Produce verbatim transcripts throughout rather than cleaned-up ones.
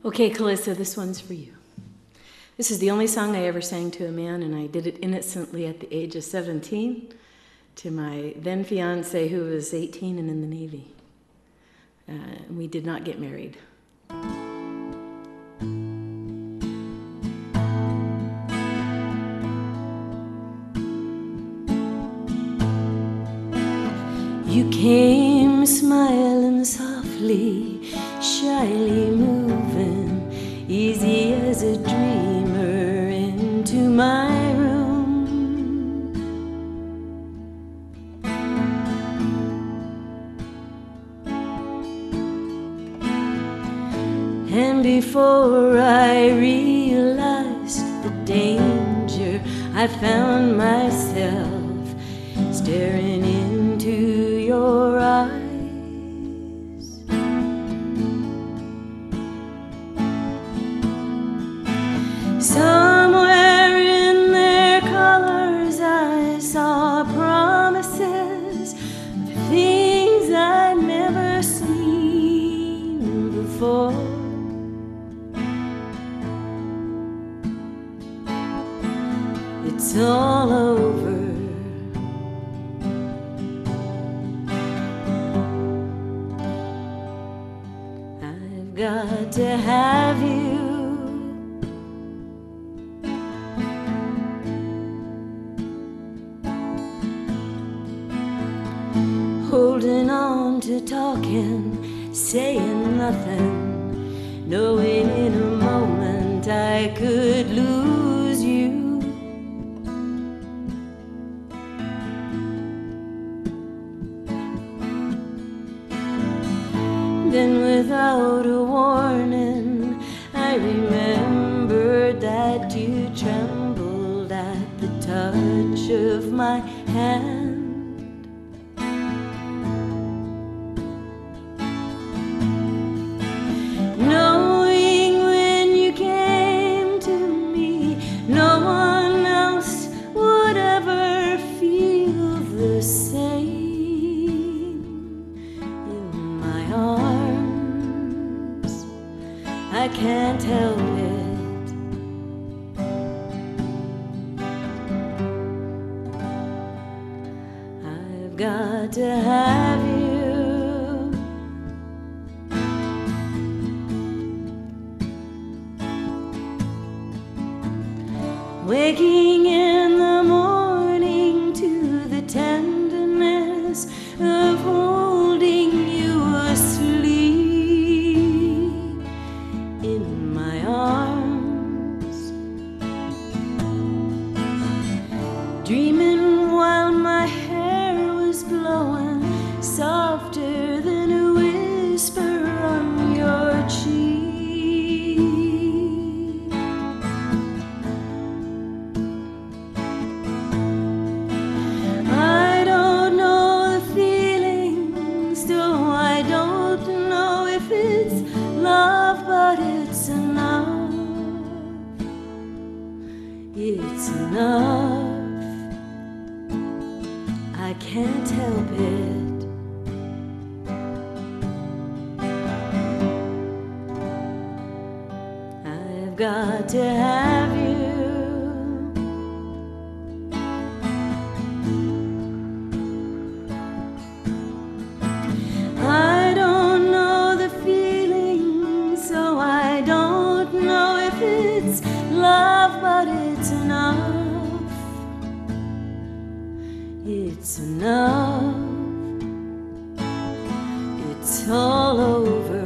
Okay, Calissa, this one's for you. This is the only song I ever sang to a man, and I did it innocently at the age of seventeen to my then fiance, who was eighteen and in the Navy. Uh, we did not get married. You came smiling softly, shyly moving, easy as a dreamer into my room. And before I realized the danger, I found myself staring into your eyes. Somewhere in their colors I saw promises of things I'd never seen before. It's all over. I've got to have you. Holding on to talking, saying nothing, knowing in a moment I could lose you. Then without a warning, I remembered that you trembled at the touch of my hand. Knowing when you came to me, no one else would ever feel the same. In my arms, I can't help it. I've got to have you. Waking in the morning to the tenderness of holding you asleep in my arms, dreaming while my hair was blowing softer than a whisper on your cheek. But it's enough, it's enough, I can't help it. I've got to have you. I don't know the feeling, so I don't know if it's love, but it's enough. It's enough. It's all over.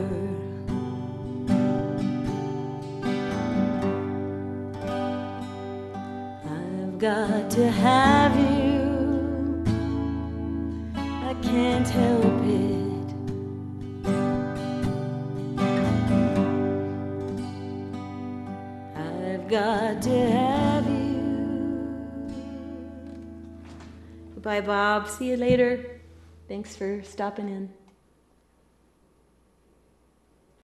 I've got to have you. I can't help it. I've got to have you. Goodbye, Bob. See you later. Thanks for stopping in.